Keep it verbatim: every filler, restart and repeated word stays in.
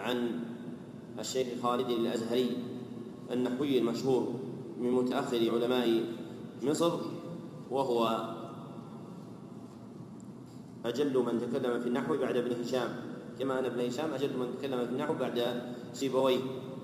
عن الشيخ خالد الأزهري النحوي المشهور من متأخر علماء مصر، وهو أجل من تكلم في النحو بعد ابن هشام، كما أن ابن هشام أجل من تكلم في النحو بعد سيبويه.